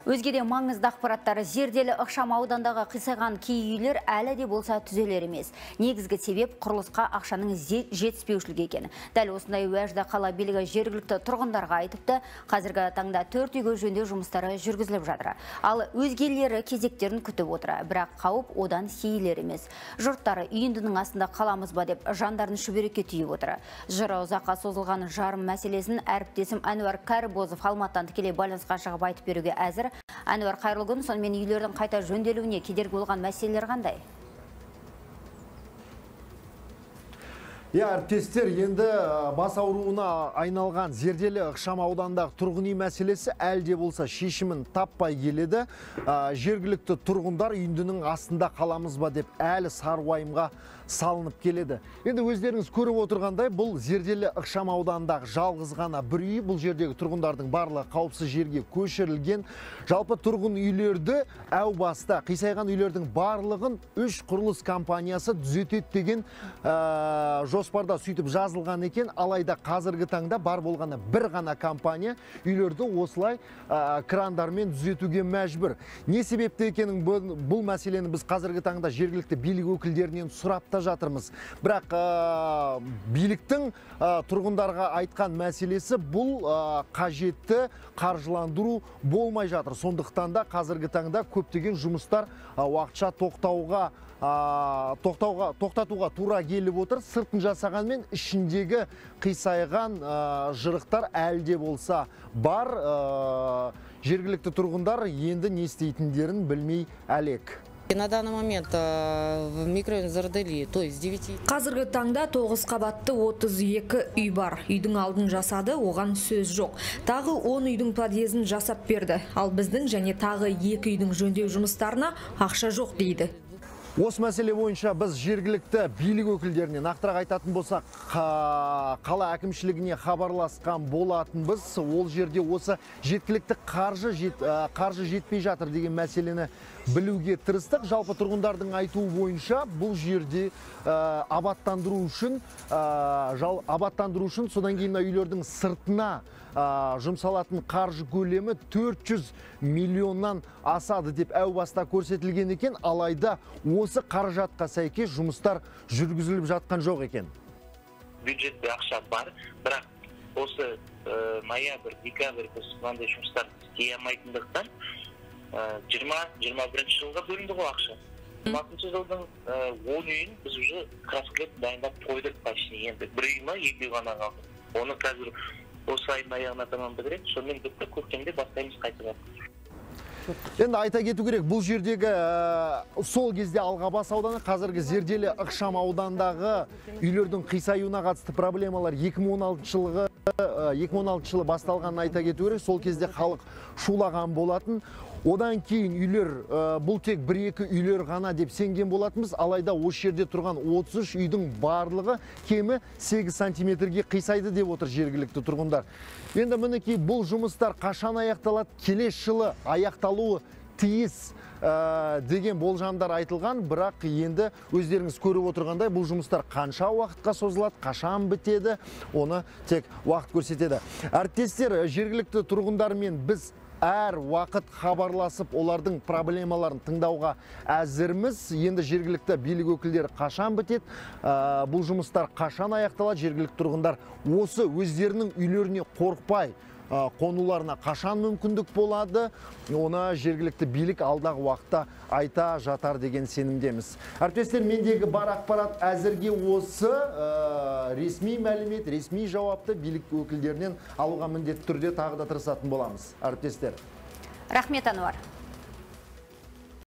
Өзгеде маңызды ақпараттары зерделі ықшам аудандағы қисайған кей үйлер әлі де болса түзелер емес. Негізгі себеп құрылысқа ақшаның жетіспеушілігі екен. Дәл осындай уәжді қала билігі жергілікті тұрғындарға айтыпты. Қазіргі таңда 4 үйге жөндеу жұмыстары жүргізіліп жатыр. Ал өзгелері кезектерін күтіп отыр. Бірақ қауіп одан сейілер емес. Жұрттары үйіндінің астында қаламыз ба деп жандарын шүберекке түйіп отыр. Жыры ұзаққа созылған жарым мәселесін әріптесім Әнуар Кәрібозов Алматыдан тікелей байланысқа шығып айтып беруге әзір. Әнуар, қайырлы күн. Сонымен үйлердің қайта жөнделуіне кедергі болған мәселелер қандай? Әріптестер, енді бас ауруына айналған зерделі ықшам аудандағы тұрғын үй мәселесі әлде болса шешімін таппай келеді. Жергілікті тұрғындар үйіндінің астында қаламыз ба деп әлі сарыуайымға салынып келеді. Енді өздеріңіз көріп отырғандай, бұл зерделі ықшам аудандағы жалғыз ғана бір үй. Бұл жердегі тұрғындардың барлығы қауіпсіз жерге көшірілген. Жалпы тұрғын үйлерді әу баста қисайған үйлердің барлығын 3 құрылыс компаниясы түзетеді деген жоспарда сөйтіп жазылған екен. Алайда қазіргі таңда бар болғаны бір ғана компания үйлерді осылай крандармен түзетуге мәжбүр. Не себепті екенін бұл мәселені біз қазіргі таңда жергілікті билік өкілдерінен сұрап жатырмыз. Бірақ биліктің тұрғындарға айтқан мәселесі бұл қажетті қаржыландыру болмай жатыр. Сондықтан да қазіргі таңда көптеген жұмыстар уақытша тоқтатуға тура келіп отыр. Сыртын жасағанмен ішіндегі қисайған жырықтар әлде болса бар. Жергілікті тұрғындар енді не істейтіндерін білмей әлек. На данный момент в микрорайоне Зардели, то есть 9. Қазіргі таңда 9 қабатты 32 үй бар. Үйдің алдын жасады, оған сөз жоқ. Тағы 10 үйдің подъезін жасап берді. Ал біздің және тағы 2 үйдің жөндеу жұмыстарына ақша жоқ дейді. Осы мәселе бойынша біз жергілікті билік өкілдеріне нақтырақ айтатын болсақ, қала әкімшілігіне хабарласқан болатынбыз. Ол жерде осы жеткілікті қаржы жетпей жатыр деген мәселені білуге тырыстық. Жалпы тұрғындардың айтуы бойынша бұл жерде абаттандыру үшін содан кейін үйлердің сыртына жұмсалатын қаржы көлемі 400 миллионнан асады деп әу баста көрсетілген екен. Алайда осы қаражатқа сәйкес жұмыстар жүргізіліп жатқан жоқ екен. Бюджетте ақша бар, бірақ осы ноябрь, декабрь біз мынандай жұмыстар істей алмайтындықтан 20-21 жылға бөлінді ғой ақша. 20 жылдың 10 үйін біз уже краскілеп дайындап қойдық почти. Енді бір үй ма, 2 үй ғана қалды. Оны қазір осы айдың аяғына таман бітіреді, сонымен бітті, көктемде бастаймыз қайтып. Енді айта кету керек, бұл жердегі сол кезде Алғабас ауданы, қазіргі зерделі ықшам аудандағы үйлердің қисаюына қатысты проблемалар 2016 жылы басталғанын айта кету керек. Сол кезде халық шулаған болатын. Одан кейін үйлер, бұл тек 1-2 үйлер ғана деп сенген болатынбыз. Алайда осы жерде тұрған 33 үйдің барлығы кемі 8 сантиметрге қисайды деп отыр жергілікті тұрғындар. Енді мінекей бұл жұмыстар қашан аяқталады? Келесі жылы аяқталуы тиіс деген болжамдар айтылған, бірақ енді өздеріңіз көріп отырғандай бұл жұмыстар қанша уақытқа созылады, қашан бітеді, оны тек уақыт көрсетеді. Әріптестер, жергілікті тұрғындармен біз әр уақыт хабарласып, олардың проблемаларын тыңдауға әзірміз. Енді жергілікті билік өкілдері қашан бітеді, бұл жұмыстар қашан аяқталады, жергілікті тұрғындар осы өздерінің үйлеріне қорықпай қонуларына қашан мүмкіндік болады, оны жергілікті билік алдағы уақытта айта жатар деген сенімдеміз. Әріптестер, мендегі бар ақпарат әзірге осы. Ресми мәлімет, ресми жауапты билік өкілдерінен алуға міндетті түрде тағы да тырысатын боламыз. Әріптестер. Рахмет, Әнуар.